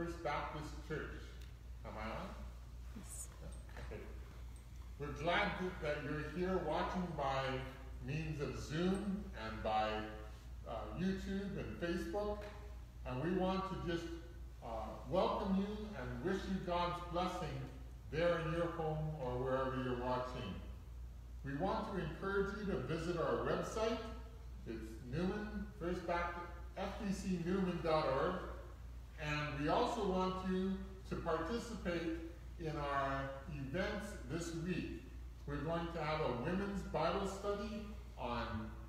First Baptist Church. Am I on? Yes. Okay. We're glad that you're here watching by means of Zoom and by YouTube and Facebook. And we want to just welcome you and wish you God's blessing there in your home or wherever you're watching. We want to encourage you to visit our website. It's FBCNewman.org. And we also want you to participate in our events this week. We're going to have a women's Bible study on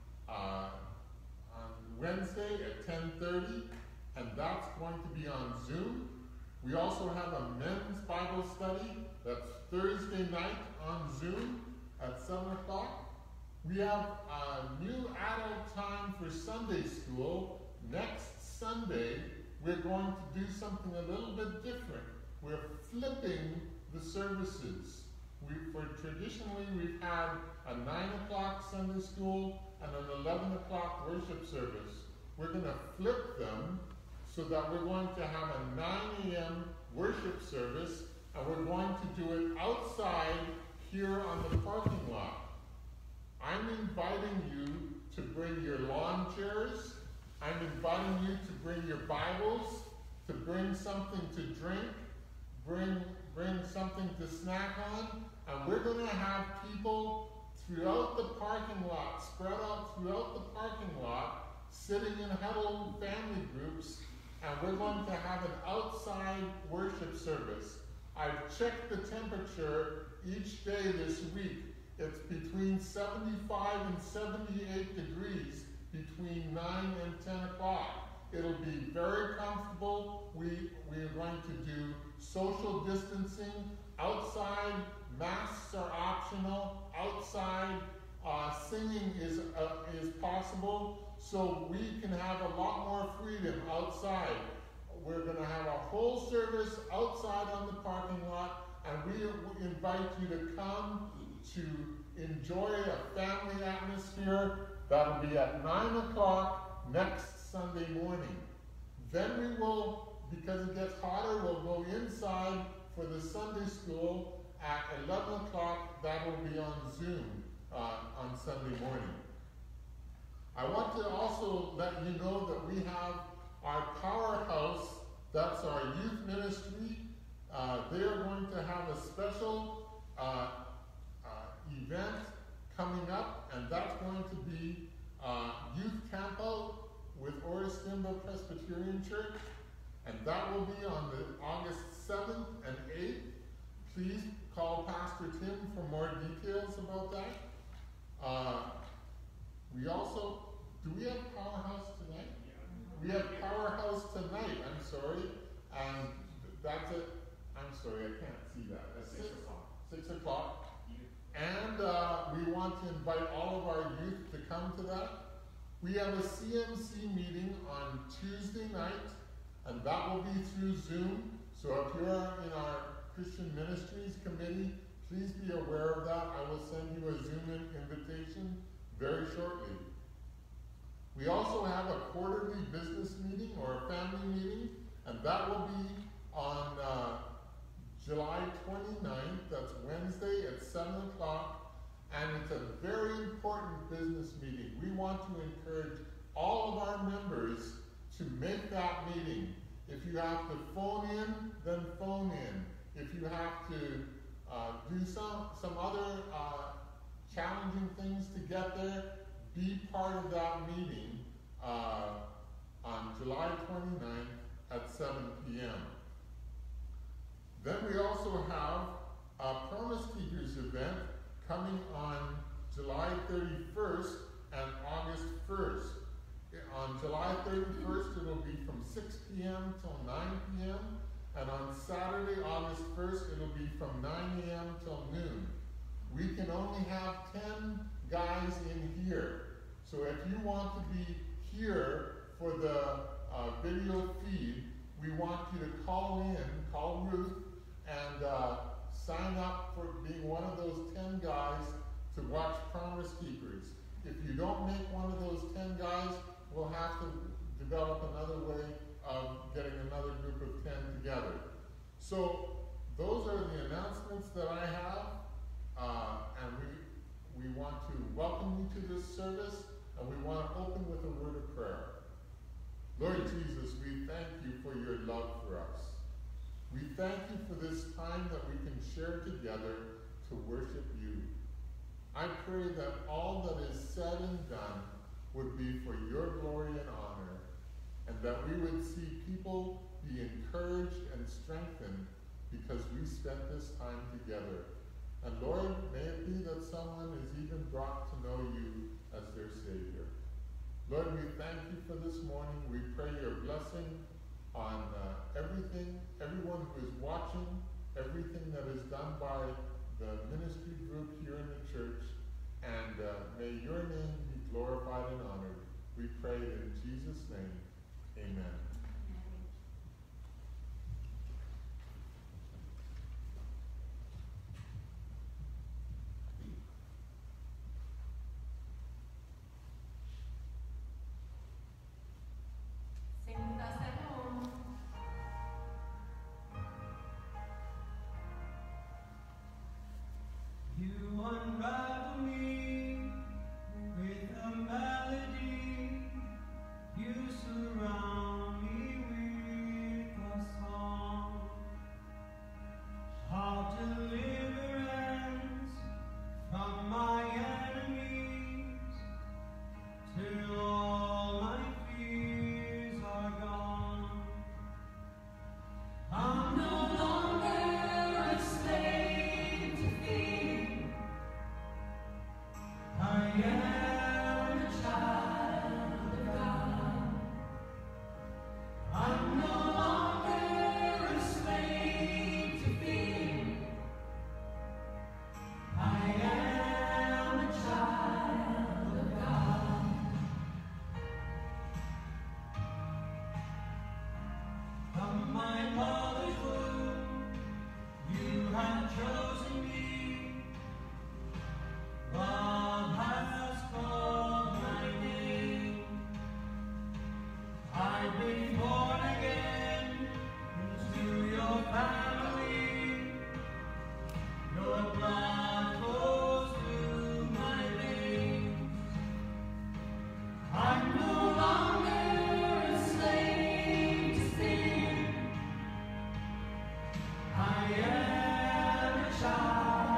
Wednesday at 10:30, and that's going to be on Zoom. We also have a men's Bible study that's Thursday night on Zoom at 7 o'clock. We have a new adult time for Sunday school. Next Sunday, we're going to do something a little bit different. We're flipping the services. Traditionally, we've had a 9 o'clock Sunday school and an 11 o'clock worship service. We're going to flip them so that we're going to have a 9 a.m. worship service, and we're going to do it outside here on the parking lot. I'm inviting you to bring your lawn chairs. I'm inviting you to bring your Bibles, to bring something to drink, bring something to snack on, and we're going to have people throughout the parking lot, spread out throughout the parking lot, sitting in huddled family groups, and we're going to have an outside worship service. I've checked the temperature each day this week. It's between 75 and 78 degrees between 9 and 10 o'clock. It'll be very comfortable. We're going to do social distancing. Outside, masks are optional. Outside, singing is possible. So we can have a lot more freedom outside. We're going to have a whole service outside on the parking lot, and we invite you to come to enjoy a family atmosphere. That'll be at 9 o'clock next Sunday morning. Then we will, because it gets hotter, we'll go inside for the Sunday school at 11 o'clock. That will be on Zoom on Sunday morning. I want to also let you know that we have our Powerhouse, that's our youth ministry. They are going to have a special event coming up, and that's going to be youth camp out with Orristimba Presbyterian Church, and that will be on the August 7th and 8th. Please call Pastor Tim for more details about that. We also, do we have Powerhouse tonight? We have Powerhouse tonight, I'm sorry, and that's it. I'm sorry, I can't see that. At 6 o'clock. 6 o'clock. And we want to invite all of our youth to come to that. We have a CMC meeting on Tuesday night, and that will be through Zoom. So if you're in our Christian Ministries Committee, please be aware of that. I will send you a Zoom invitation very shortly. We also have a quarterly business meeting or a family meeting, and that will be on July 29th. That's Wednesday at 7 o'clock. And it's a very important business meeting. We want to encourage all of our members to make that meeting. If you have to phone in, then phone in. If you have to do some other challenging things to get there, be part of that meeting on July 29th at 7 p.m. Then we also have a Promise Keepers event coming on July 31st and August 1st. On July 31st, it'll be from 6 p.m. till 9 p.m. And on Saturday, August 1st, it'll be from 9 a.m. till noon. We can only have 10 guys in here. So if you want to be here for the video feed, we want you to call Ruth, and sign up for being one of those 10 guys to watch Promise Keepers. If you don't make one of those 10 guys, we'll have to develop another way of getting another group of 10 together. So those are the announcements that I have, and we want to welcome you to this service, and we want to open with a word of prayer. Lord Jesus, we thank you for your love for us. We thank you for this time that we can share together to worship you. I pray that all that is said and done would be for your glory and honor, and that we would see people be encouraged and strengthened because we spent this time together. And Lord, may it be that someone is even brought to know you as their Savior. Lord, we thank you for this morning. We pray your blessing on everyone who is watching, everything that is done by the ministry group here in the church, and may your name be glorified and honored. We pray in Jesus' name. Amen. Sing with us at home. You unravel me with a melody. You surround me with a song of deliverance from my enemies, till all my fears are gone. I'm no longer a slave to fear. I am a child of God. I'm no longer a slave to fear. I am a child of God. From my mother's womb, you have chosen me. Love has called my name. I've been born again into your family. Your blood flows through my veins. I'm no longer a slave to fear. I am a child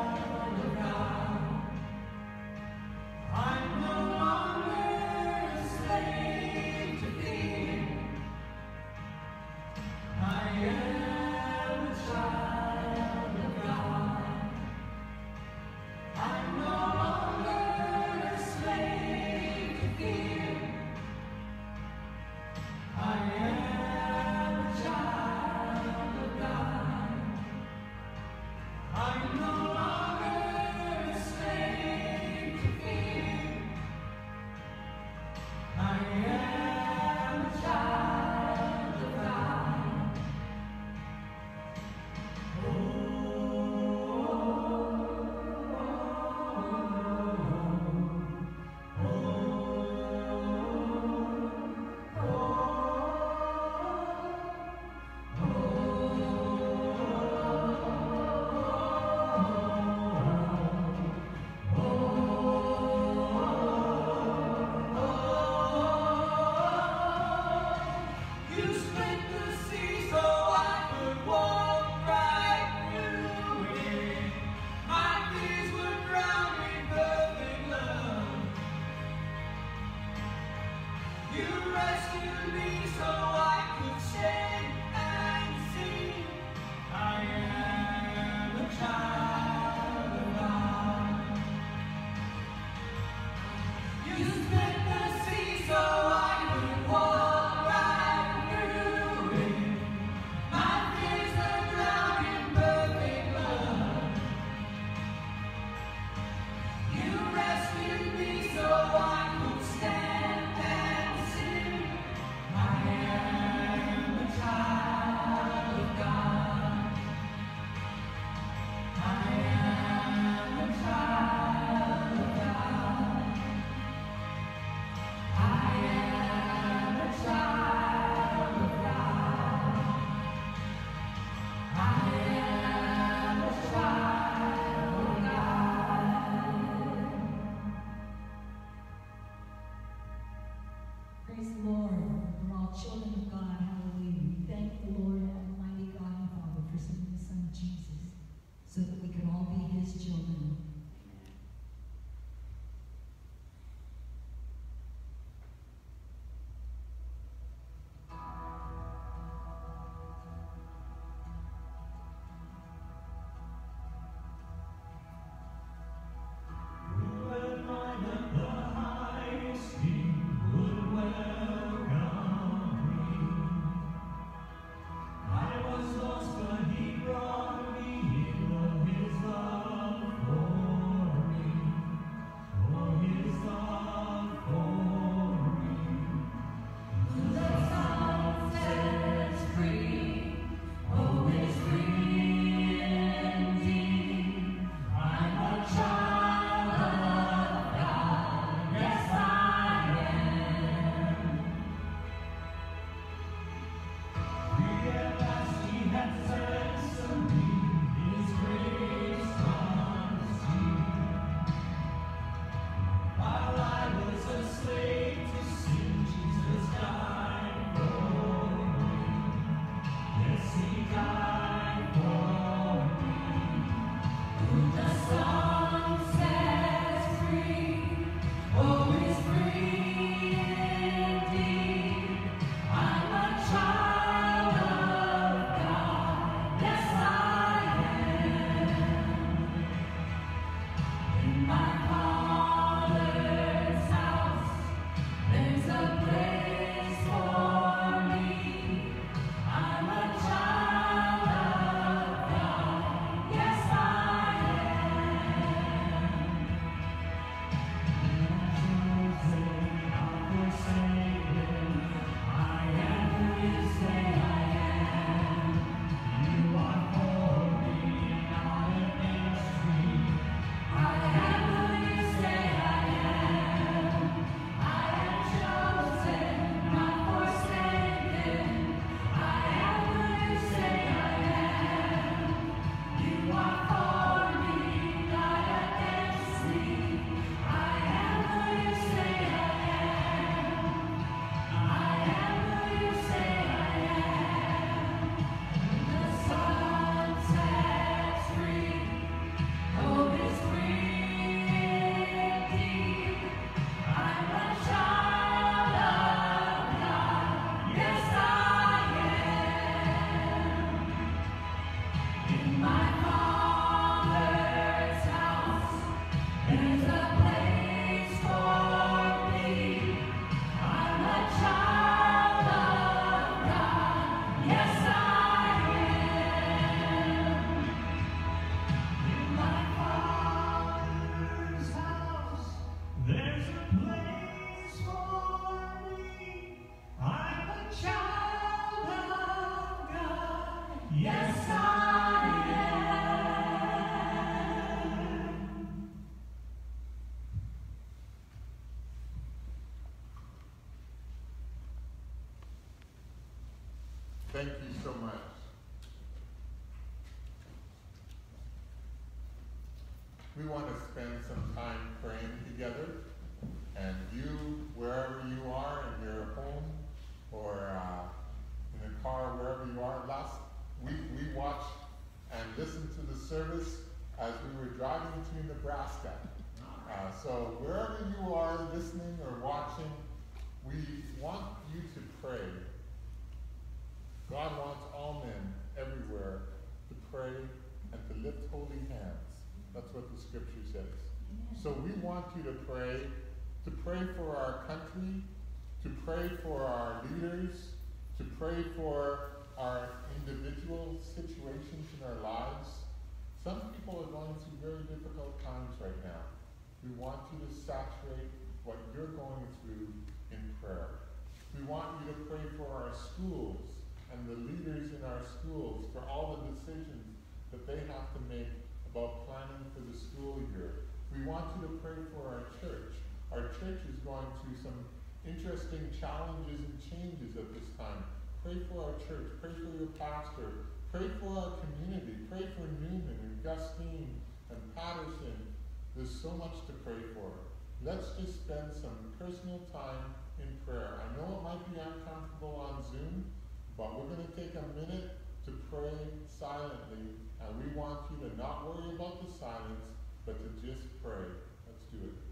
Thank you so much. We want to spend some time praying together, and you, wherever you are, in your home or in a car, wherever you are. Last week we watched and listened to the service as we were driving to Nebraska. So wherever you are listening or watching, we want you to pray. God wants all men everywhere to pray and to lift holy hands. That's what the scripture says. So we want you to pray for our country, to pray for our leaders, to pray for our individual situations in our lives. Some people are going through very difficult times right now. We want you to saturate what you're going through in prayer. We want you to pray for our schools and the leaders in our schools for all the decisions that they have to make about planning for the school year. We want you to pray for our church. Our church is going through some interesting challenges and changes at this time. Pray for our church. Pray for your pastor. Pray for our community. Pray for Newman and Gustine and Patterson. There's so much to pray for. Let's just spend some personal time in prayer. I know it might be uncomfortable on Zoom, but we're going to take a minute to pray silently, and we want you to not worry about the silence, but to just pray. Let's do it.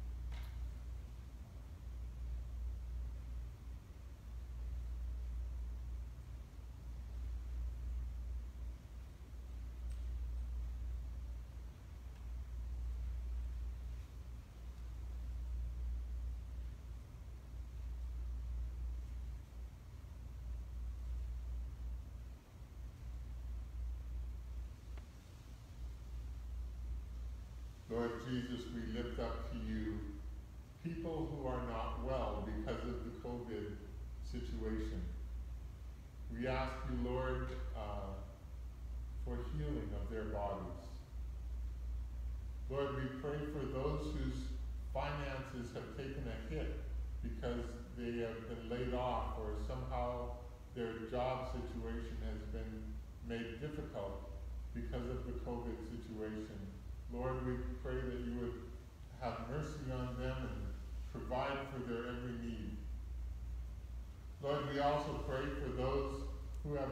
Lord Jesus, we lift up to you people who are not well because of the COVID situation. We ask you, Lord, for healing of their bodies. Lord, we pray for those whose finances have taken a hit because they have been laid off or somehow their job situation has been made difficult because of the COVID situation. Lord, we pray that you would have mercy on them and provide for their every need. Lord, we also pray for those who have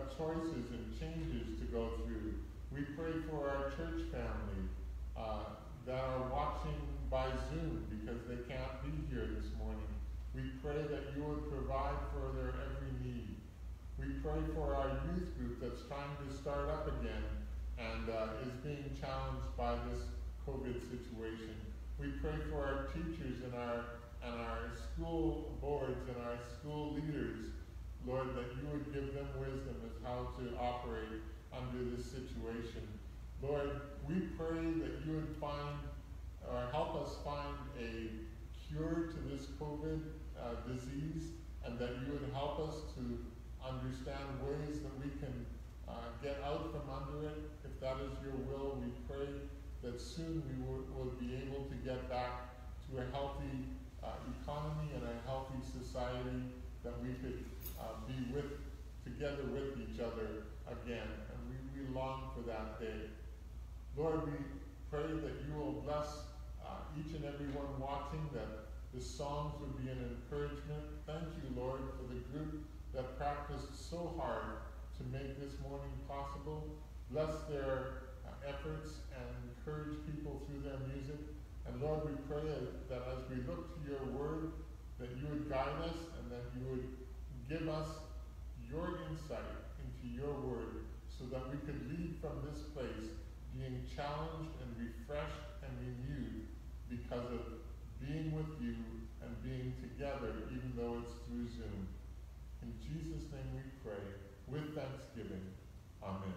choices and changes to go through. We pray for our church family that are watching by Zoom because they can't be here this morning. We pray that you would provide for their every need. We pray for our youth group that's trying to start up again and is being challenged by this COVID situation. We pray for our teachers and our school boards and our school leaders, Lord, that you would give them wisdom as how to operate under this situation. Lord, we pray that you would find or help us find a cure to this COVID disease, and that you would help us to understand ways that we can get out from under it. If that is your will, we pray that soon we will be able to get back to a healthy economy and a healthy society, that we could be together with each other again. And we long for that day. Lord, we pray that you will bless each and every one watching, that the songs would be an encouragement. Thank you, Lord, for the group that practiced so hard to make this morning possible. Bless their efforts and encourage people through their music. And Lord, we pray that as we look to your word, that you would guide us and that you would give us your insight into your word, so that we could leave from this place being challenged and refreshed and renewed because of being with you and being together, even though it's through Zoom. In Jesus' name we pray, with thanksgiving. Amen.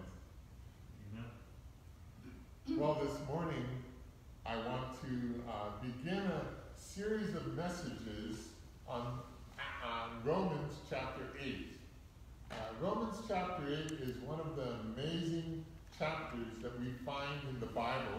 Amen. Well, this morning, I want to begin a series of messages on Romans chapter 8. Romans chapter 8 is one of the amazing chapters that we find in the Bible.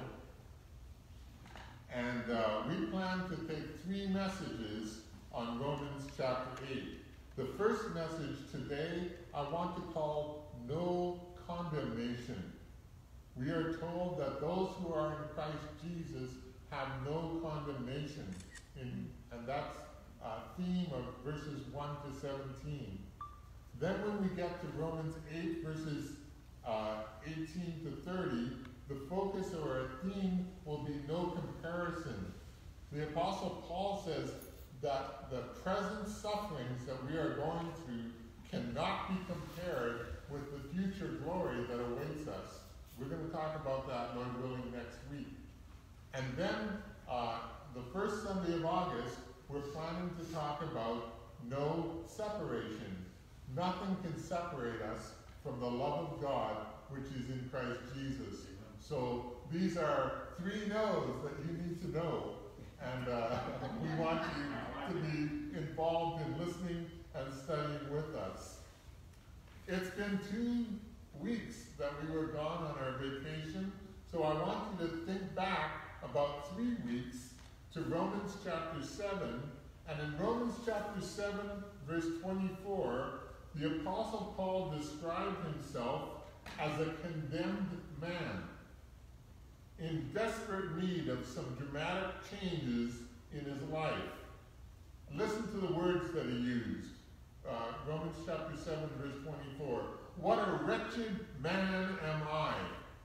And we plan to take 3 messages on Romans chapter 8. The first message today I want to call No Condemnation. We are told that those who are in Christ Jesus have no condemnation. And that's a theme of verses 1 to 17. Then when we get to Romans 8, verses 18 to 30, the focus or a theme will be no comparison. The Apostle Paul says that the present sufferings that we are going through cannot be compared with the future glory that awaits us. We're going to talk about that, Lord willing, next week. And then the first Sunday of August, we're planning to talk about no separation. Nothing can separate us from the love of God, which is in Christ Jesus. So these are 3 no's that you need to know. And we want you to be involved in listening and studying with us. It's been 2 weeks that we were gone on our vacation, so I want you to think back about 3 weeks to Romans chapter 7. And in Romans chapter 7, verse 24, the Apostle Paul described himself as a condemned man, in desperate need of some dramatic changes in his life. Listen to the words that he used. Romans chapter 7, verse 24. What a wretched man am I!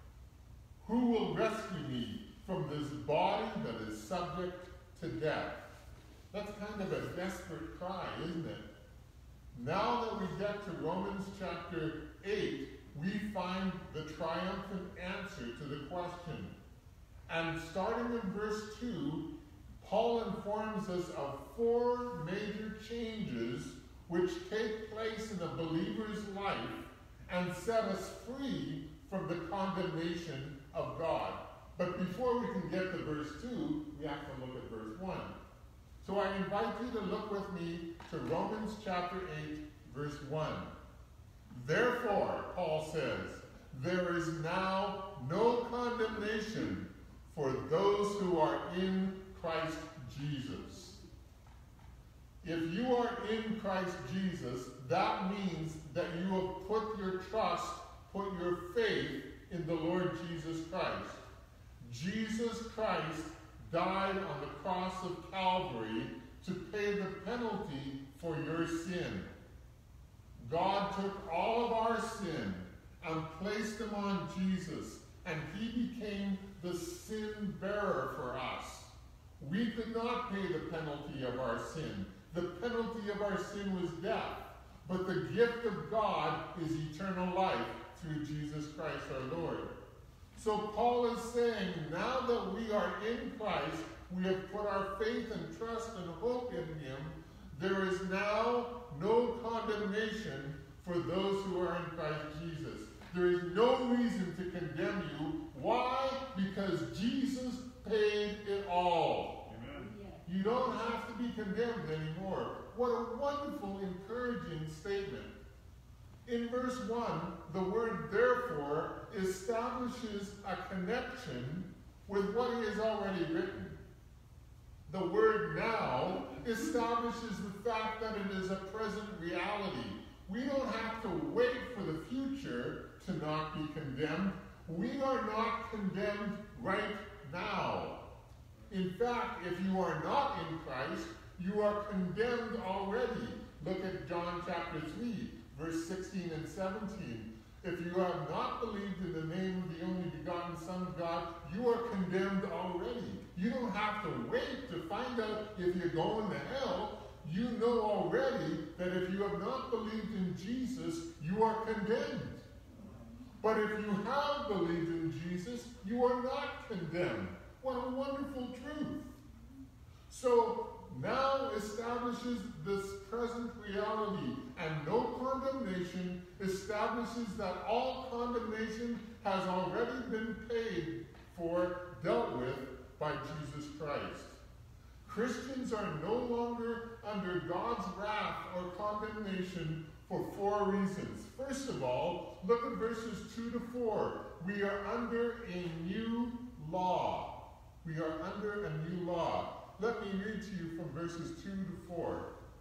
Who will rescue me from this body that is subject to death? That's kind of a desperate cry, isn't it? Now that we get to Romans chapter 8, we find the triumphant answer to the question. And starting in verse 2, Paul informs us of 4 major changes which take place in a believer's life and set us free from the condemnation of God. But before we can get to verse 2, we have to look at verse 1. So I invite you to look with me to Romans chapter 8, verse 1. Therefore, Paul says, there is now no condemnation for those who are in Christ Jesus. If you are in Christ Jesus, that means that you have put your trust, put your faith in the Lord Jesus Christ. Jesus Christ died on the cross of Calvary to pay the penalty for your sin. God took all of our sin placed him on Jesus, and he became the sin bearer for us. We could not pay the penalty of our sin. The penalty of our sin was death. But the gift of God is eternal life through Jesus Christ our Lord. So Paul is saying, now that we are in Christ, we have put our faith and trust and hope in him, there is now no condemnation for those who are in Christ Jesus. There is no reason to condemn you. Why? Because Jesus paid it all. Amen. You don't have to be condemned anymore. What a wonderful, encouraging statement. In verse 1, the word therefore establishes a connection with what he has already written. The word now establishes the fact that it is a present reality. We don't have to wait for the future to not be condemned. We are not condemned right now. In fact, if you are not in Christ, you are condemned already. Look at John chapter 3, verse 16 and 17. If you have not believed in the name of the only begotten Son of God, you are condemned already. You don't have to wait to find out if you're going to hell. You know already that if you have not believed in Jesus, you are condemned. But if you have believed in Jesus, you are not condemned. What a wonderful truth. So now establishes this present reality, and no condemnation establishes that all condemnation has already been paid for, dealt with by Jesus Christ. Christians are no longer under God's wrath or condemnation for 4 reasons. First of all, look at verses 2 to 4. We are under a new law. We are under a new law. Let me read to you from verses 2 to 4.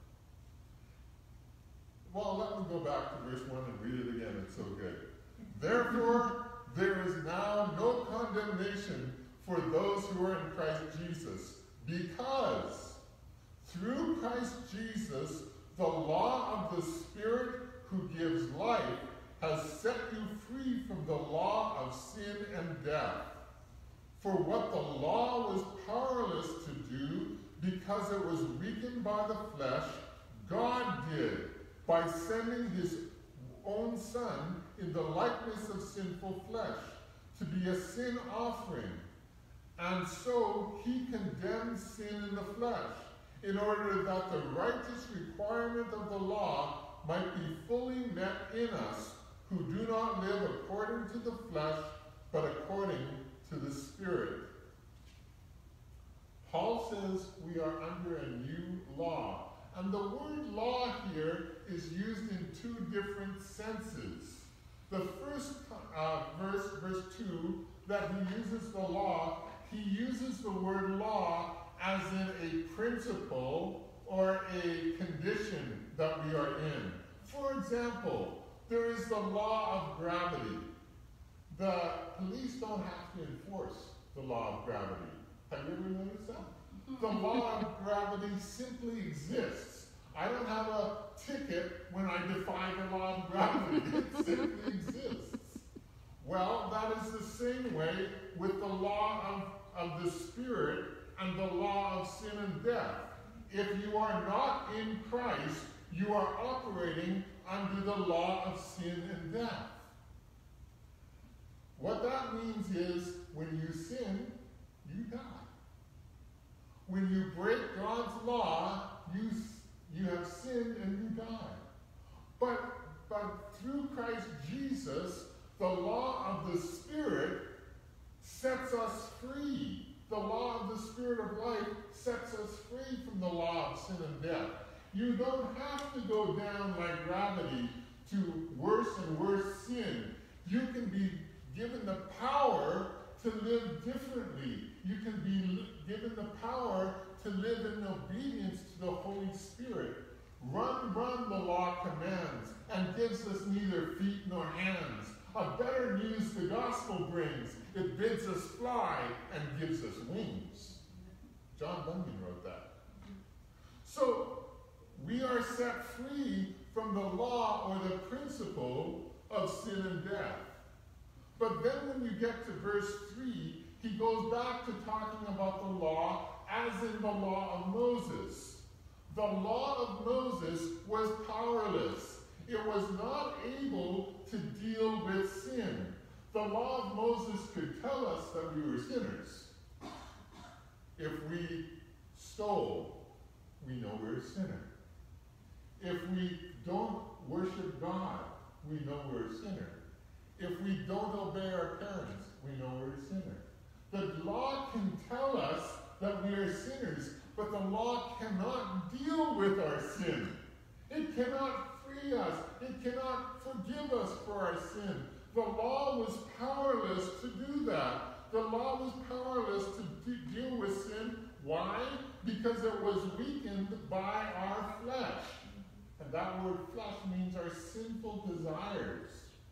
Well, let me go back to verse 1 and read it again. It's so good. Therefore, there is now no condemnation for those who are in Christ Jesus, because through Christ Jesus, the law of the Spirit who gives life has set you free from the law of sin and death. For what the law was powerless to do, because it was weakened by the flesh, God did, by sending his own Son in the likeness of sinful flesh, to be a sin offering. And so he condemned sin in the flesh, in order that the righteous requirement of the law might be fully met in us, who do not live according to the flesh, but according to the Spirit. Paul says we are under a new law. And the word law here is used in 2 different senses. The first verse 2, that he uses the law, he uses the word law as in a principle or a condition that we are in. For example, there is the law of gravity. The police don't have to enforce the law of gravity. Have you ever noticed that? The law of gravity simply exists. I don't have a ticket when I defy the law of gravity. It simply exists. Well, that is the same way with the law of the Spirit and the law of sin and death. If you are not in Christ, you are operating under the law of sin and death. What that means is, when you sin, you die. When you break God's law, you have sinned and you die. But through Christ Jesus, the law of the Spirit sets us free. The law of the Spirit of life sets us free from the law of sin and death. You don't have to go down like gravity to worse and worse sin. You can be given the power to live differently. You can be given the power to live in obedience to the Holy Spirit. Run, the law commands, and gives us neither feet nor hands. A better news the gospel brings. It bids us fly and gives us wings. John Bunyan wrote that. So, we are set free from the law or the principle of sin and death. But then when you get to verse 3, he goes back to talking about the law as in the law of Moses. The law of Moses was powerless. It was not able to deal with sin. The law of Moses could tell us that we were sinners. If we stole, we know we're a sinner. If we don't worship God, we know we're a sinner. If we don't obey our parents, we know we're a sinner. The law can tell us that we are sinners, but the law cannot deal with our sin. It cannot free us. It cannot forgive us for our sin. The law was powerless to do that. The law was powerless to deal with sin. Why? Because it was weakened by our flesh. And that word flesh means our sinful desires.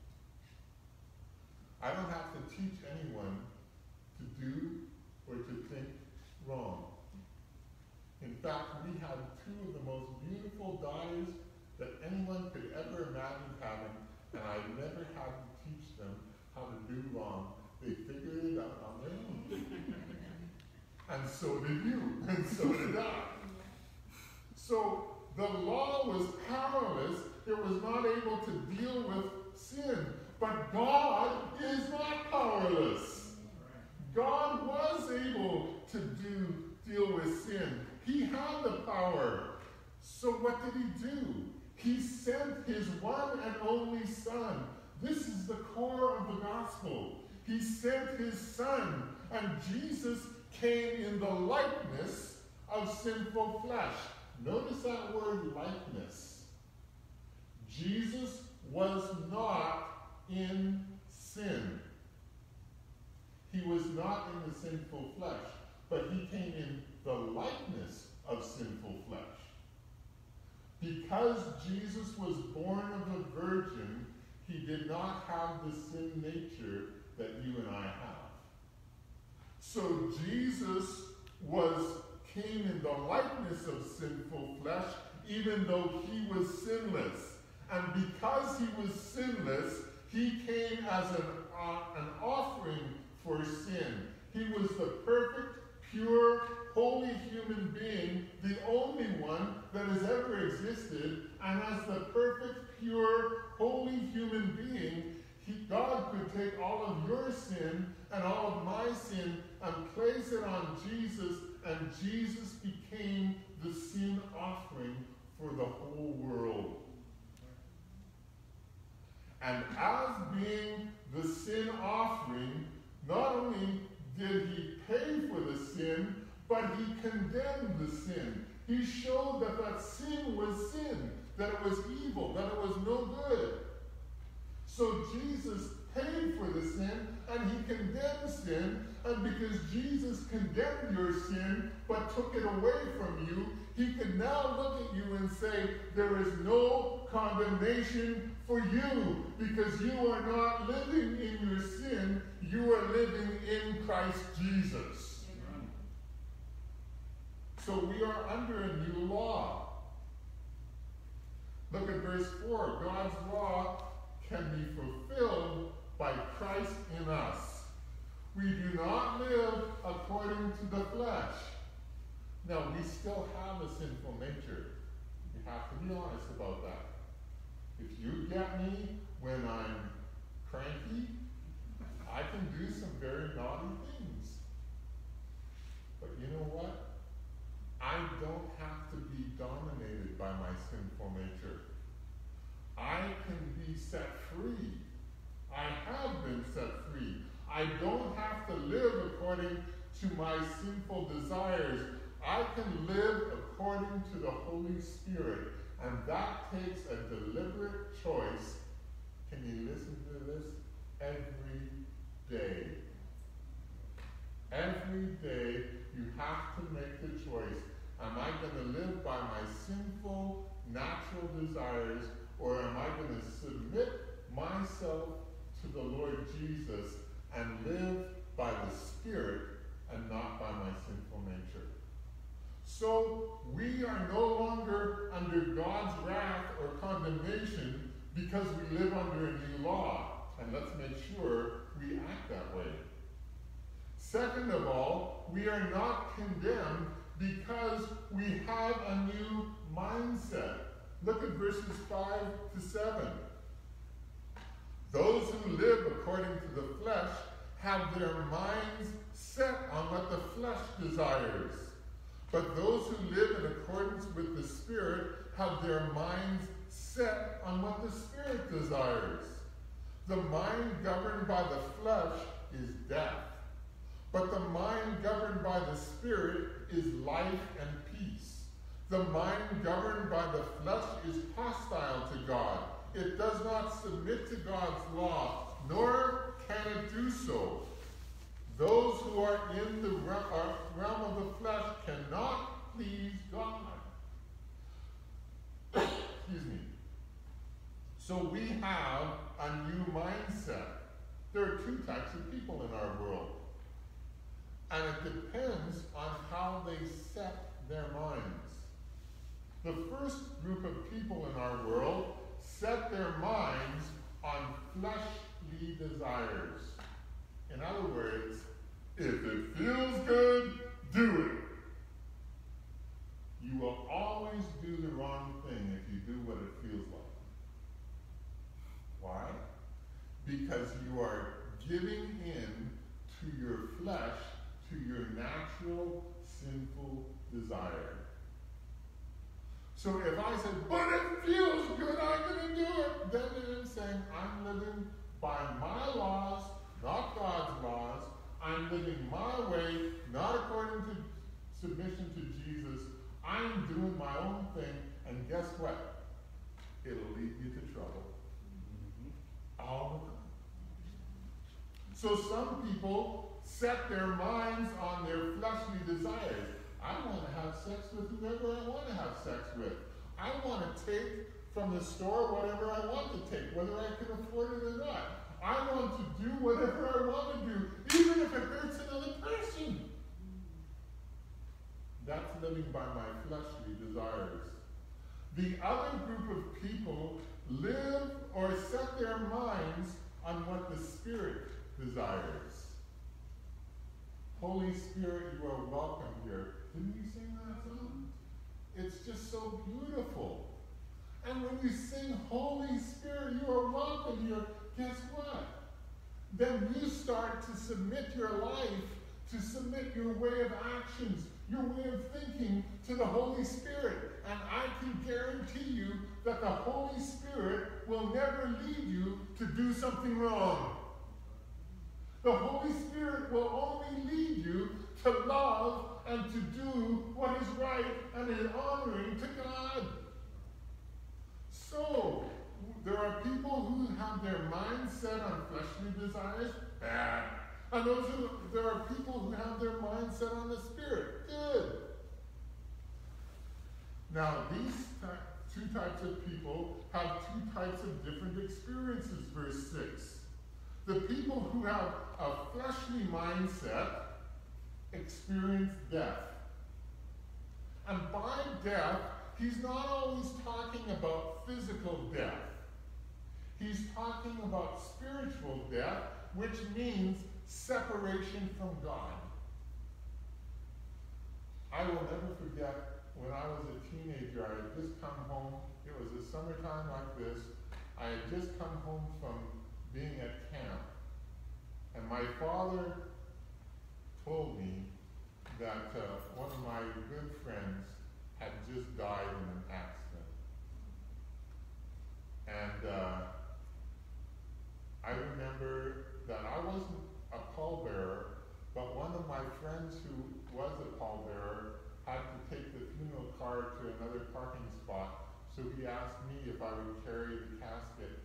I don't have to teach anyone to do or to think wrong. In fact, we have two of the most beautiful daughters that anyone could ever imagine having, and I never had to teach them how to do wrong. They figured it out on their own. And so did you, and so did I. So the law was powerless. It was not able to deal with sin. But God is not powerless. God was able to deal with sin. He had the power. So what did he do? He sent his one and only Son. This is the core of the gospel. He sent his Son, and Jesus came in the likeness of sinful flesh. Notice that word likeness. Jesus was not in sin. He was not in the sinful flesh, but he came in the likeness of sinful flesh. Because Jesus was born of a virgin, he did not have the sin nature that you and I have. So Jesus came in the likeness of sinful flesh, even though he was sinless. And because he was sinless, he came as an offering for sin. He was the perfect, pure, holy human being, the only one that has ever existed. And as the perfect, pure, holy human being, God could take all of your sin and all of my sin and place it on Jesus, and Jesus became the sin offering for the whole world. And as being the sin offering, not only did he pay for the sin, but he condemned the sin. He showed that sin was sin, that it was evil, that it was no good. So Jesus paid for the sin, and he condemned sin, and because Jesus condemned your sin, but took it away from you, he can now look at you and say, there is no condemnation for you, because you are not living in your sin, you are living in Christ Jesus. Amen. So we are under a new law. Look at verse 4. God's law can be fulfilled by Christ in us. We do not live according to the flesh. Now, we still have a sinful nature. We have to be honest about that. If you get me when I'm cranky, I can do some very naughty things. But you know what? I don't have to be dominated by my sinful nature. I can be set free. I have been set free. I don't have to live according to my sinful desires. I can live according to the Holy Spirit. And that takes a deliberate choice. Can you listen to this? Every day. Every day you have to make the choice. Am I going to live by my sinful, natural desires, or am I going to submit myself to the Lord Jesus and live by the Spirit and not by my sinful nature? So we are no longer under God's wrath or condemnation because we live under a new law. And let's make sure Second of all, we are not condemned because we have a new mindset. Look at verses 5 to 7. Those who live according to the flesh have their minds set on what the flesh desires. But those who live in accordance with the Spirit have their minds set on what the Spirit desires. The mind governed by the flesh is death, but the mind governed by the Spirit is life and peace. The mind governed by the flesh is hostile to God. It does not submit to God's law, nor can it do so. Those who are in the realm of the flesh cannot please God. Excuse me. So we have a new mindset. There are two types of people in our world. And it depends on how they set their minds. The first group of people in our world set their minds on fleshly desires. In other words, if it feels good, do it. You will always do the wrong thing if you do what it feels like. Why? Because you are giving in to your flesh, to your natural sinful desire. So if I said, but it feels good, I'm going to do it, then I'm saying I'm living by my laws, not God's laws. I'm living my way, not according to submission to Jesus. I'm doing my own thing, and guess what? It'll lead you to trouble. All the time. So some people set their minds on their fleshly desires. I want to have sex with whoever I want to have sex with. I want to take from the store whatever I want to take, whether I can afford it or not. I want to do whatever I want to do, even if it hurts another person. That's living by my fleshly desires. The other group of people live or set their minds on what the Spirit desires. Holy Spirit, you are welcome here. Didn't you sing that song? It's just so beautiful. And when you sing Holy Spirit, you are welcome here, guess what? Then you start to submit your life, to submit your way of actions, your way of thinking to the Holy Spirit. And I can guarantee you that the Holy Spirit will never lead you to do something wrong. The Holy Spirit will only lead you to love and to do what is right and is honoring to God. So, there are people who have their mind set on fleshly desires, bad. And there are people who have their mind set on the Spirit, good. Now, these two types of people have two types of different experiences, verse 6. The people who have a fleshly mindset experience death. And by death, he's not always talking about physical death. He's talking about spiritual death, which means separation from God. I will never forget when I was a teenager, I had just come home. It was a summertime like this. I had just come home from being at camp. And my father told me that one of my good friends had just died in an accident. And I remember that I wasn't a pallbearer, but one of my friends who was a pallbearer had to take the funeral car to another parking spot, so he asked me if I would carry the casket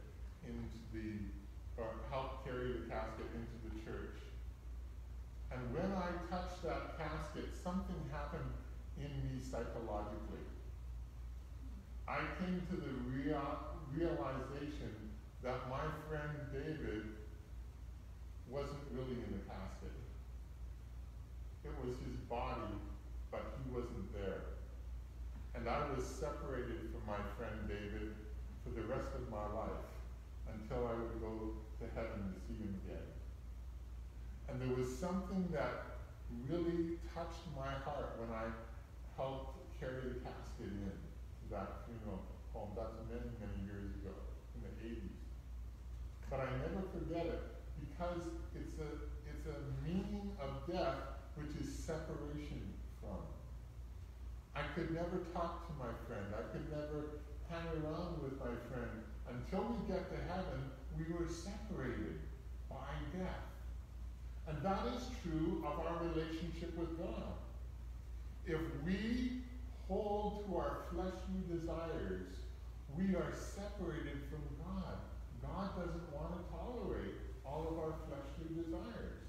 help carry the casket into the church. And when I touched that casket, something happened in me psychologically. I came to the realization that my friend David wasn't really in the casket. It was his body, but he wasn't there. And I was separated from my friend David for the rest of my life until I would go to heaven to see him again. And there was something that really touched my heart when I helped carry the casket in to that funeral home. That's many, many years ago, in the 80s. But I never forget it, because it's a meaning of death which is separation from. I could never talk to my friend. I could never hang around with my friend. Until we get to heaven, we were separated by death. And that is true of our relationship with God. If we hold to our fleshly desires, we are separated from God. God doesn't want to tolerate all of our fleshly desires.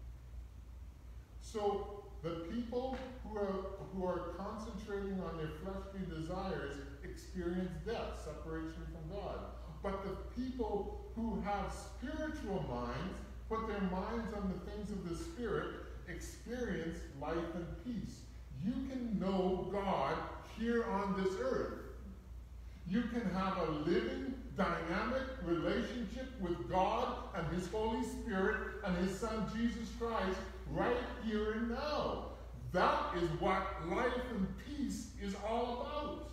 So the people who are concentrating on their fleshly desires experience death, separation from God. But the people who have spiritual minds, put their minds on the things of the Spirit, experience life and peace. You can know God here on this earth. You can have a living, dynamic relationship with God and His Holy Spirit and His Son Jesus Christ right here and now. That is what life and peace is all about.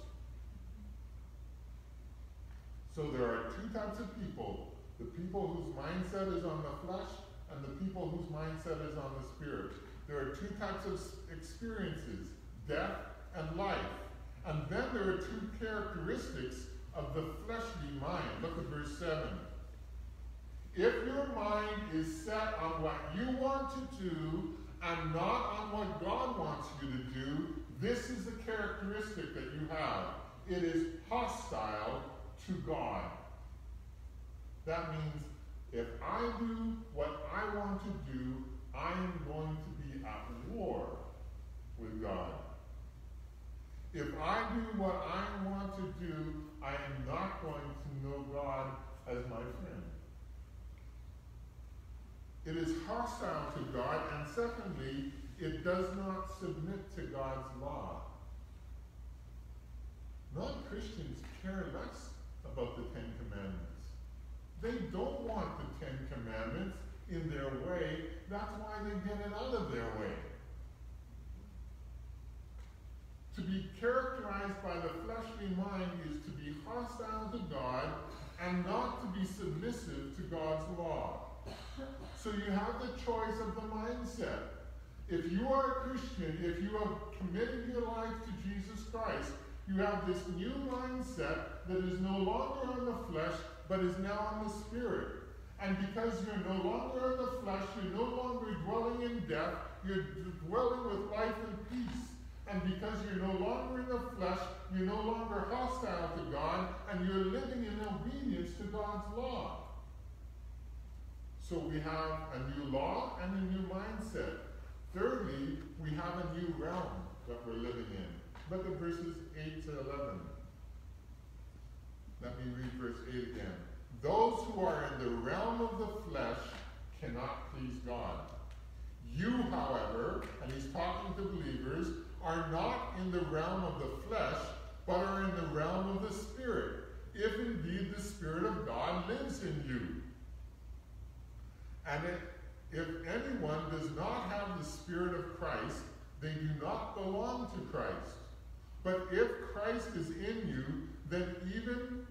So there are two types of people. The people whose mindset is on the flesh and the people whose mindset is on the Spirit. There are two types of experiences, death and life. And then there are two characteristics of the fleshly mind. Look at verse 7. If your mind is set on what you want to do and not on what God wants you to do, this is the characteristic that you have. It is hostile to God. That means if I do what I want to do, I am going to be at war with God. If I do what I want to do, I am not going to know God as my friend. It is hostile to God, and secondly, it does not submit to God's law. Non-Christians care less about the Ten Commandments. They don't want the Ten Commandments in their way. That's why they get it out of their way. To be characterized by the fleshly mind is to be hostile to God and not to be submissive to God's law. So you have the choice of the mindset. If you are a Christian, if you have committed your life to Jesus Christ, you have this new mindset that is no longer on the flesh, but is now on the Spirit. And because you're no longer in the flesh, you're no longer dwelling in death, you're dwelling with life and peace. And because you're no longer in the flesh, you're no longer hostile to God, and you're living in obedience to God's law. So we have a new law and a new mindset. Thirdly, we have a new realm that we're living in. Look at verses 8 to 11. Let me read verse 8 again. Those who are in the realm of the flesh cannot please God. You, however, and he's talking to believers, are not in the realm of the flesh, but are in the realm of the Spirit, if indeed the Spirit of God lives in you. And if anyone does not have the Spirit of Christ, they do not belong to Christ. But if Christ is in you, then even,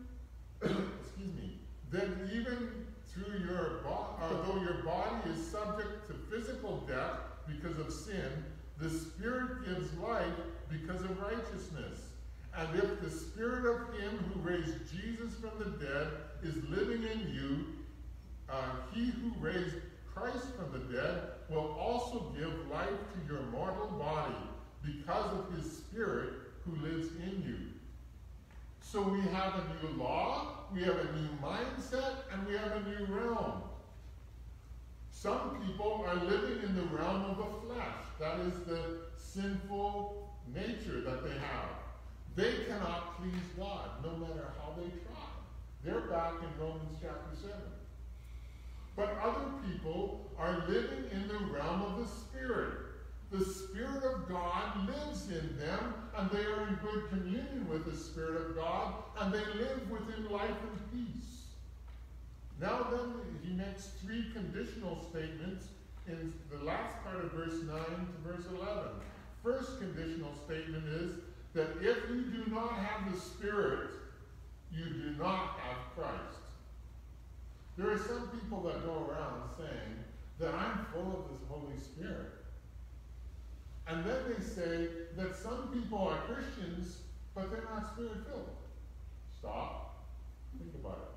then even through though your body is subject to physical death because of sin, the Spirit gives life because of righteousness. And if the Spirit of Him who raised Jesus from the dead is living in you, He who raised Christ from the dead will also give life to your mortal body because of His Spirit who lives in you. So we have a new law, we have a new mindset, and we have a new realm. Some people are living in the realm of the flesh. That is the sinful nature that they have. They cannot please God, no matter how they try. They're back in Romans chapter 7. But other people are living in the realm of the Spirit. The Spirit of God lives in them, and they are in good communion with the Spirit of God, and they live within life and peace. Now then, he makes three conditional statements in the last part of verse 9 to verse 11. First conditional statement is that if you do not have the Spirit, you do not have Christ. There are some people that go around saying that I'm full of this Holy Spirit. And then they say that some people are Christians, but they're not Spirit-filled. Stop. Think about it.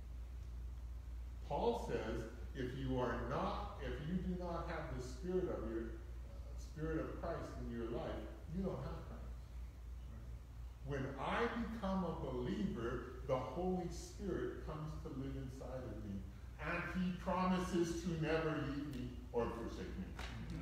Paul says, if you do not have the Spirit of Christ in your life, you don't have Christ. When I become a believer, the Holy Spirit comes to live inside of me, and He promises to never leave me or forsake me.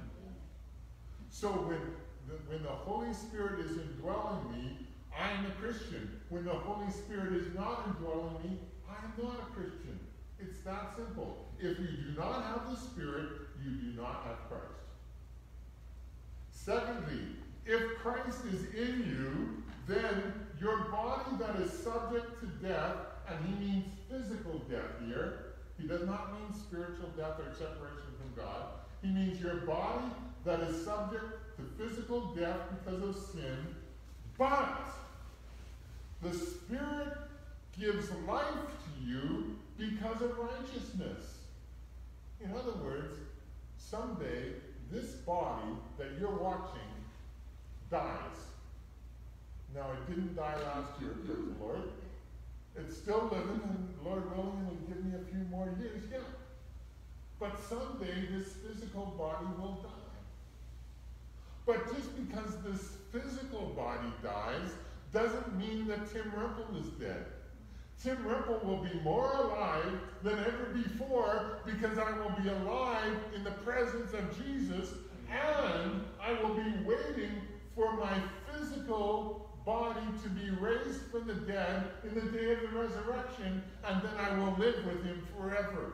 So when the Holy Spirit is indwelling me, I am a Christian. When the Holy Spirit is not indwelling me, I am not a Christian. It's that simple. If you do not have the Spirit, you do not have Christ. Secondly, if Christ is in you, then your body that is subject to death, and he means physical death here, he does not mean spiritual death or separation from God. He means your body that is subject to physical death because of sin, but the Spirit gives life to you because of righteousness. In other words, someday this body that you're watching dies. Now, it didn't die last year, praise the Lord. It's still living, and Lord willing, will give me a few more years yet. But someday this physical body will die. But just because this physical body dies doesn't mean that Tim Rempel is dead. Tim Rempel will be more alive than ever before because I will be alive in the presence of Jesus, and I will be waiting for my physical body to be raised from the dead in the day of the resurrection, and then I will live with him forever.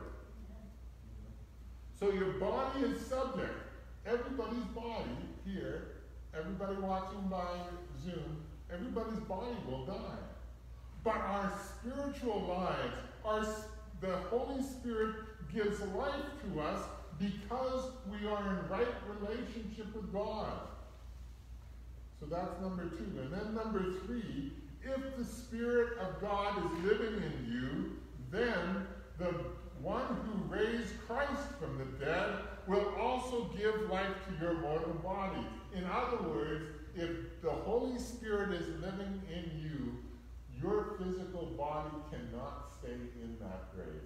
So your body is subject. Everybody's body here, everybody watching by Zoom, everybody's body will die. But our spiritual lives, the Holy Spirit gives life to us because we are in right relationship with God. So that's number 2. And then number 3, if the Spirit of God is living in you, then the one who raised Christ from the dead will also give life to your mortal body. In other words, if the Holy Spirit is living in you, your physical body cannot stay in that grave.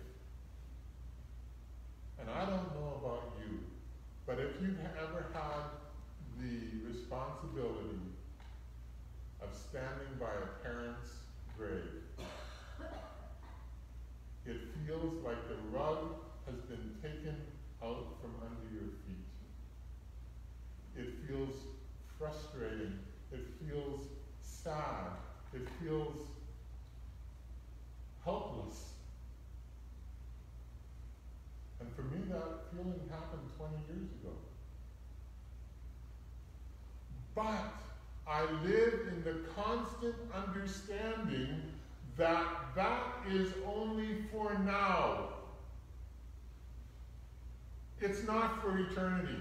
And I don't know about you, but if you've ever had the responsibility of standing by a parent's grave, it feels like the rug has been taken out from under your feet. It feels frustrating. It feels sad. It feels helpless. And for me, that feeling happened 20 years ago. But I live in the constant understanding that that is only for now. It's not for eternity.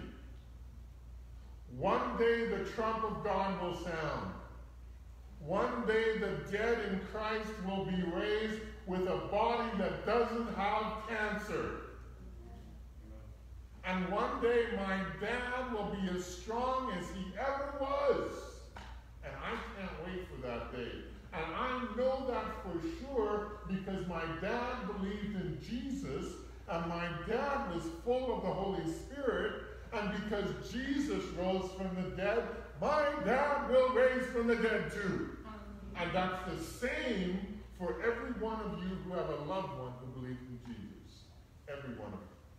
One day the trump of God will sound. One day the dead in Christ will be raised with a body that doesn't have cancer. And one day my dad will be as strong as he ever was. And I can't wait for that day. And I know that for sure because my dad believed in Jesus, and my dad was full of the Holy Spirit, and because Jesus rose from the dead, my dad will raise from the dead too. And that's the same for every one of you who have a loved one who believes in Jesus. Every one of you.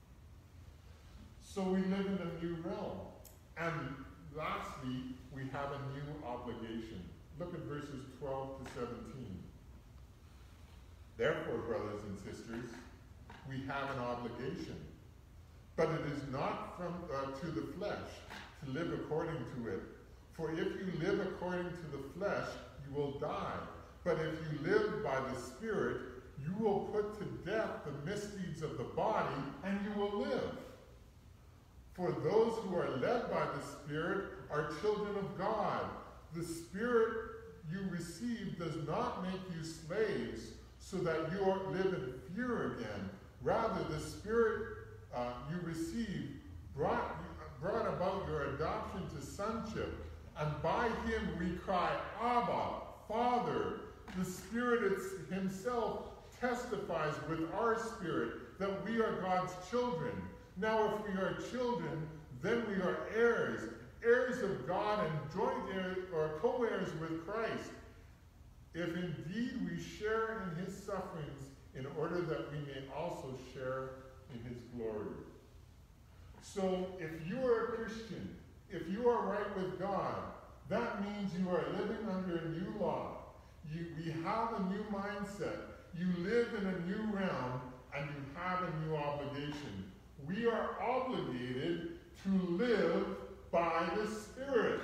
So we live in a new realm. And lastly, we have a new obligation. Look at verses 12 to 17. Therefore, brothers and sisters, we have an obligation. But it is not to the flesh to live according to it. For if you live according to the flesh, you will die. But if you live by the Spirit, you will put to death the misdeeds of the body, and you will live. For those who are led by the Spirit are children of God. The Spirit you receive does not make you slaves so that you live in fear again. Rather, the Spirit you received brought about your adoption to sonship, and by him we cry, Abba, Father. The Spirit himself testifies with our spirit that we are God's children. Now if we are children, then we are heirs, heirs of God and joint heirs or co-heirs with Christ, if indeed we share in his sufferings, in order that we may also share in his glory. So if you are a Christian, if you are right with God, that means you are living under a new law. We have a new mindset. You live in a new realm, and you have a new obligation. We are obligated to live by the Spirit.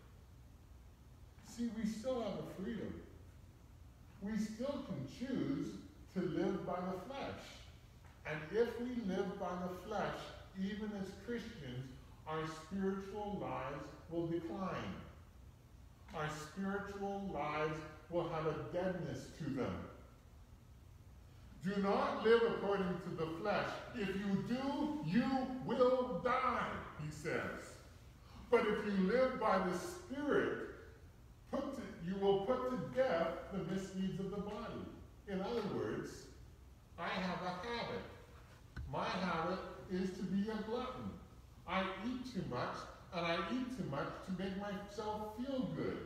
See, we still have a freedom. We still can choose to live by the flesh. And if we live by the flesh, even as Christians, our spiritual lives will decline. Our spiritual lives will have a deadness to them. Do not live according to the flesh. If you do, you will die, he says. But if you live by the Spirit, you will put to death the misdeeds of the body. In other words, I have a habit. My habit is to be a glutton. I eat too much, and I eat too much to make myself feel good.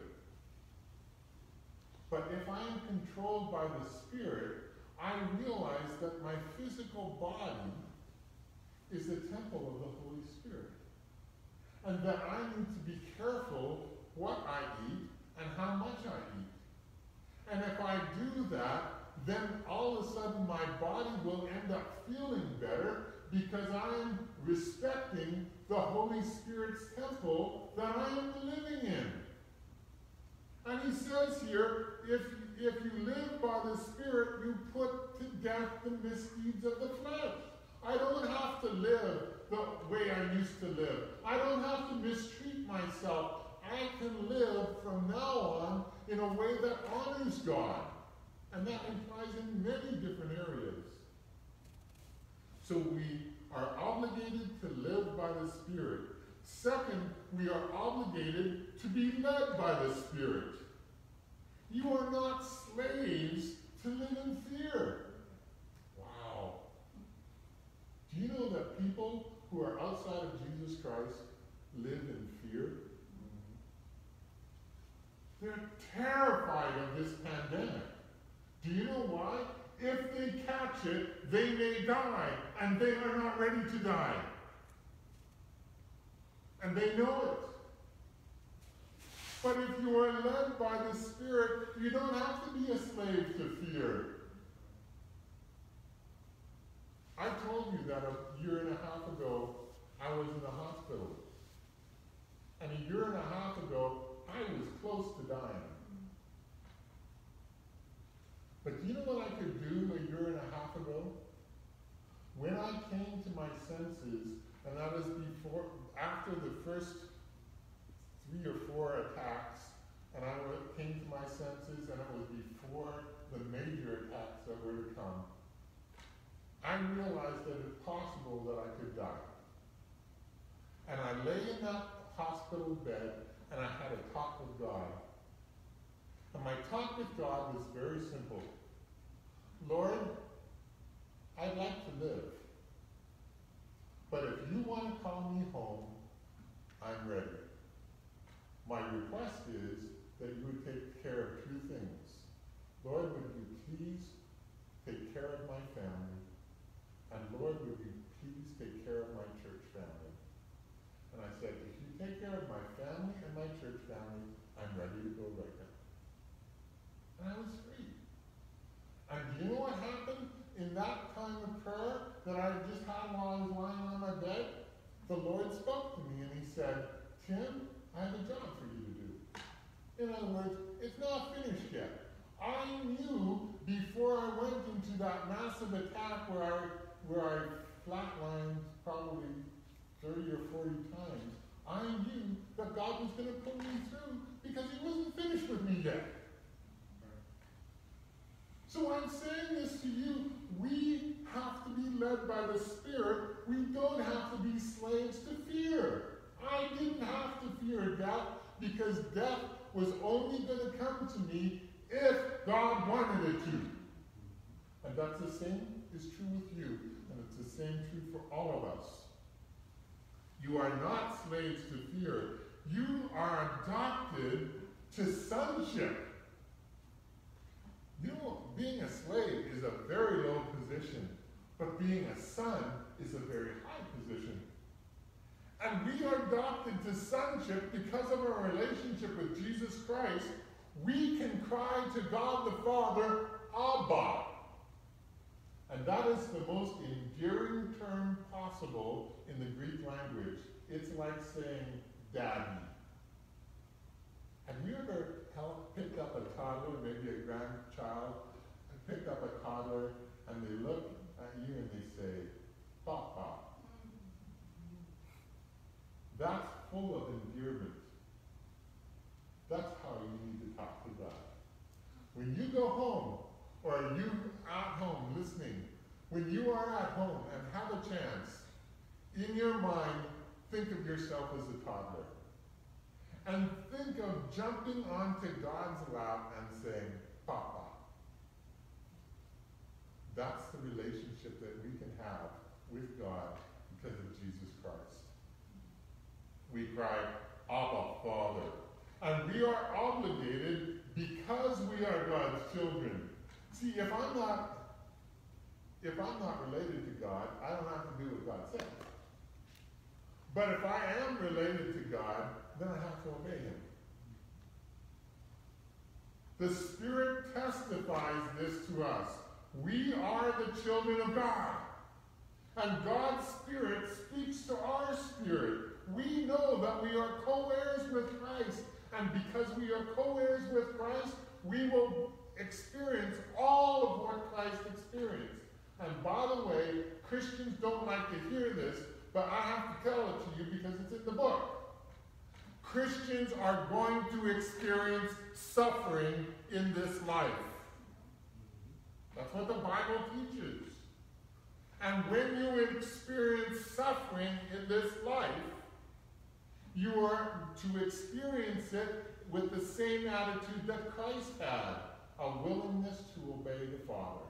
But if I am controlled by the Spirit, I realize that my physical body is the temple of the Holy Spirit. And that I need to be careful what I eat and how much I eat. And if I do that, then all of a sudden my body will end up feeling better because I am respecting the Holy Spirit's temple that I am living in. And he says here, if you live by the Spirit, you put to death the misdeeds of the flesh. I don't have to live the way I used to live. I don't have to mistreat myself. I can live from now on in a way that honors God. And that implies in many different areas. So we are obligated to live by the Spirit. Second, we are obligated to be led by the Spirit. You are not slaves to live in fear. Wow. Do you know that people who are outside of Jesus Christ live in fear? They're terrified of this pandemic. Do you know why? If they catch it, they may die, and they are not ready to die. And they know it. But if you are led by the Spirit, you don't have to be a slave to fear. I told you that a year and a half ago, I was in the hospital. And a year and a half ago, I was close to dying. But do you know what I could do a year and a half ago? When I came to my senses, and that was after the first 3 or 4 attacks, and I came to my senses, and it was before the major attacks that were to come, I realized that it's possible that I could die. And I lay in that hospital bed, and I had a talk with God. And my talk with God was very simple. Lord, I'd like to live. But if you want to call me home, I'm ready. My request is that you would take care of 2 things. Lord, would you please take care of my family? And Lord, would you please take care of my church family? And I said, if you take care of my family and my church family, I'm ready to go right now. And I was free. And do you know what happened in that time of prayer that I just had while I was lying on my bed? The Lord spoke to me and he said, Tim, I have a job for you to do. In other words, it's not finished yet. I knew before I went into that massive attack where I flatlined probably 30 or 40 times, I knew that God was going to pull me through because he wasn't finished with me yet. So I'm saying this to you, we have to be led by the Spirit. We don't have to be slaves to fear. I didn't have to fear death because death was only going to come to me if God wanted it to. And that's the same is true with you, and it's the same true for all of us. You are not slaves to fear. You are adopted to sonship. You know, being a slave is a very low position, but being a son is a very high position. And we are adopted to sonship because of our relationship with Jesus Christ. We can cry to God the Father, Abba. And that is the most endearing term possible in the Greek language. It's like saying daddy. Have you ever picked up a toddler, maybe a grandchild, and picked up a toddler, and they look at you and they say, Papa? That's full of endearment. That's how you need to talk to God. When you go home, or you at home listening, when you are at home and have a chance, in your mind, think of yourself as a toddler. And think of jumping onto God's lap and saying, Papa. That's the relationship that we can have with God because of Jesus Christ. We cry, Abba, Father. And we are obligated because we are God's children. See, if I'm not related to God, I don't have to do what God says. But if I am related to God, then I have to obey him. The Spirit testifies this to us. We are the children of God. And God's Spirit speaks to our spirit. We know that we are co-heirs with Christ. And because we are co-heirs with Christ, we will experience all of what Christ experienced. And by the way, Christians don't like to hear this, but I have to tell it to you because it's in the book. Christians are going to experience suffering in this life. That's what the Bible teaches. And when you experience suffering in this life, you are to experience it with the same attitude that Christ had, a willingness to obey the Father.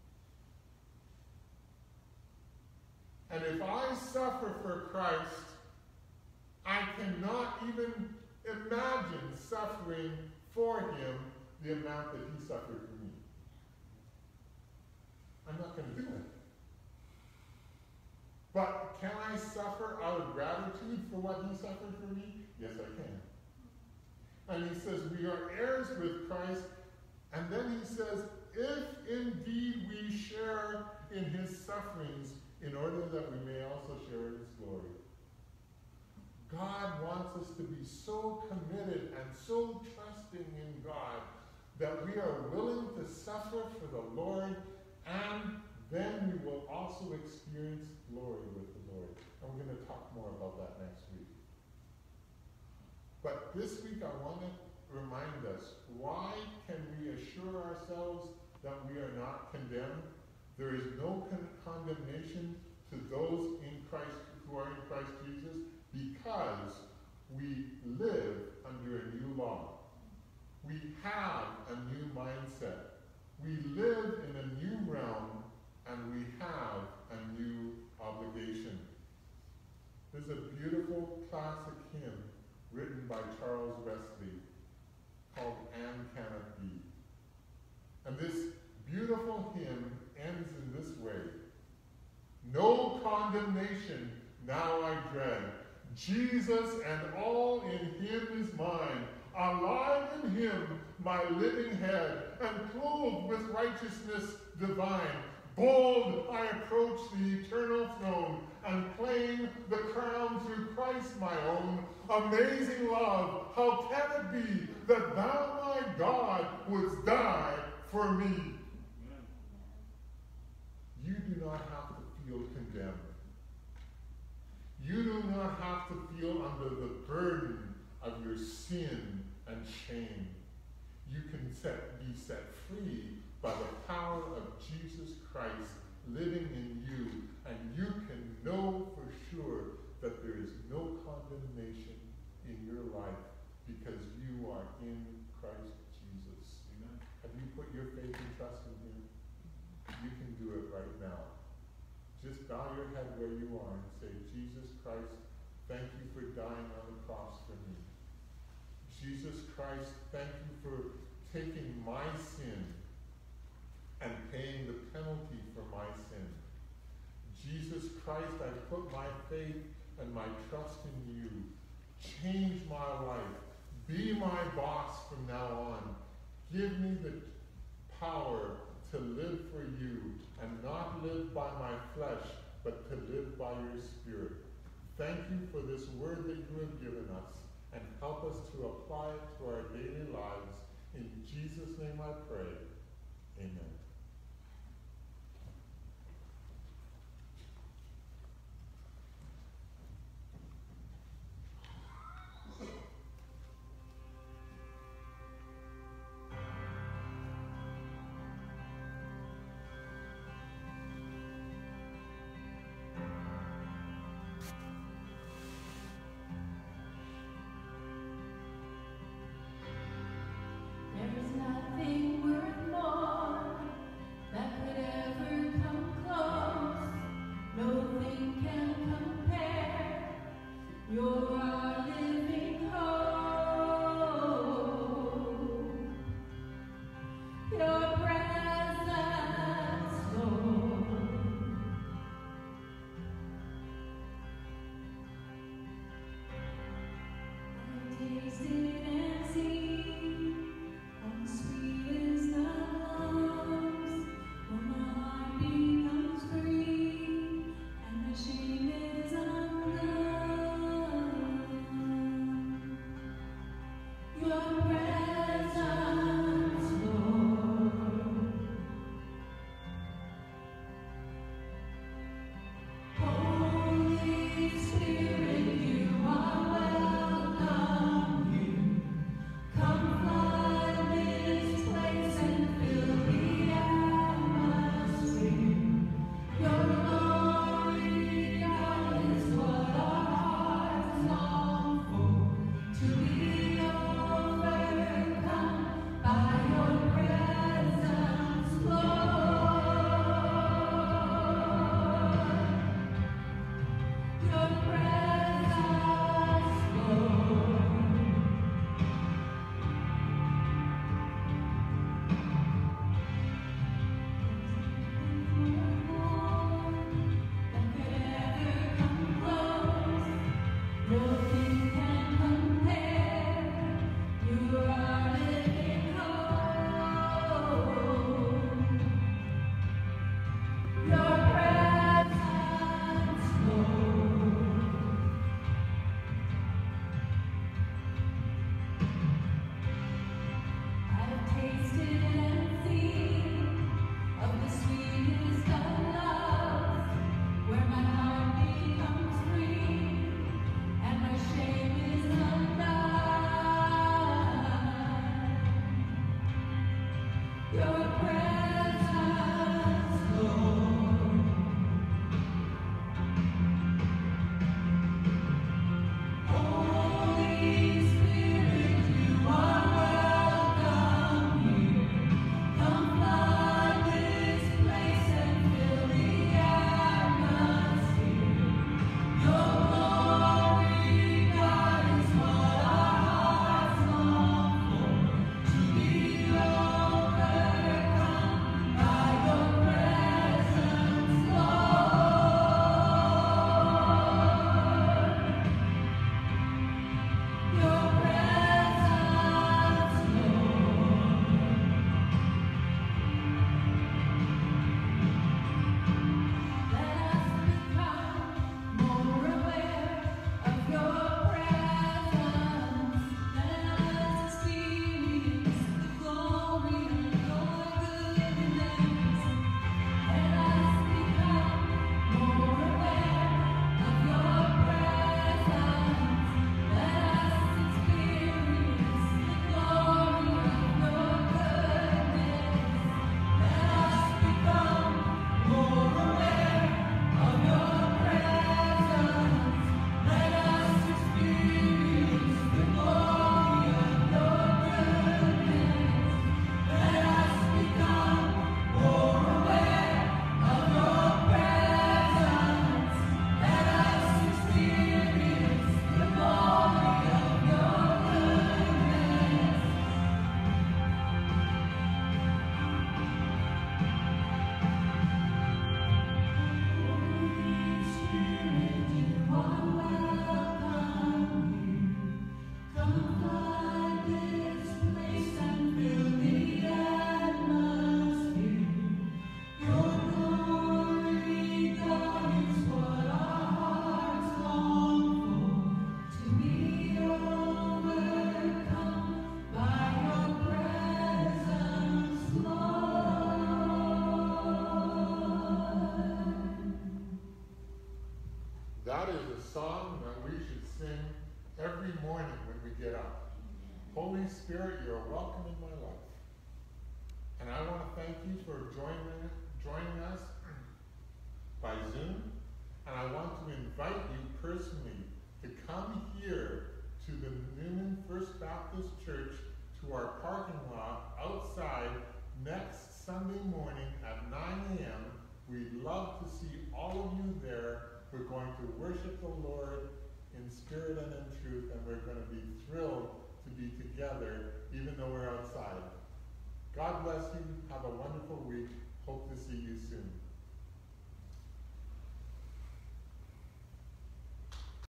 And if I suffer for Christ, I cannot even imagine suffering for him the amount that he suffered for me. I'm not going to do it. But can I suffer out of gratitude for what he suffered for me? Yes, I can. And he says, we are heirs with Christ. And then he says, if indeed we share in his sufferings, in order that we may also share in his glory. God wants us to be so committed and so trusting in God that we are willing to suffer for the Lord, and then we will also experience glory with the Lord. And we're going to talk more about that next week. But this week I want to remind us, why can we assure ourselves that we are not condemned? There is no condemnation to those in Christ who are in Christ Jesus, because we live under a new law. We have a new mindset. We live in a new realm, and we have a new obligation. There's a beautiful classic hymn written by Charles Wesley called "And Can It Be?" And this beautiful hymn ends in this way. No condemnation now I dread. Jesus and all in him is mine. Alive in him my living head, and clothed with righteousness divine. Bold I approach the eternal throne, and claim the crown through Christ my own. Amazing love, how can it be that thou, my God, wouldst die for me? You do not have to feel condemned. You do not have to feel under the burden of your sin and shame. You can be set free by the power of Jesus Christ living in you, and you can know for sure that there is no condemnation in your life because you are in Christ Jesus. Amen. Have you put your faith and trust in him? You can do it right now. Just bow your head where you are and say, Jesus Christ, thank you for dying on the cross for me. Jesus Christ, thank you for taking my sin and paying the penalty for my sin. Jesus Christ, I put my faith and my trust in you. Change my life. Be my boss from now on. Give me the power to live for you and not live by my flesh, but to live by your Spirit. Thank you for this word that you have given us, and help us to apply it to our daily lives. In Jesus' name I pray. Amen. There is nothing worth more That is a song that we should sing every morning when we get up. Holy Spirit, you're welcome in my life. And I want to thank you for joining us by Zoom. And I want to invite you personally to come here to the Newman First Baptist Church, to our parking lot outside next Sunday morning at 9 a.m. We'd love to see all of you there. We're going to worship the Lord in spirit and in truth, and we're going to be thrilled to be together, even though we're outside. God bless.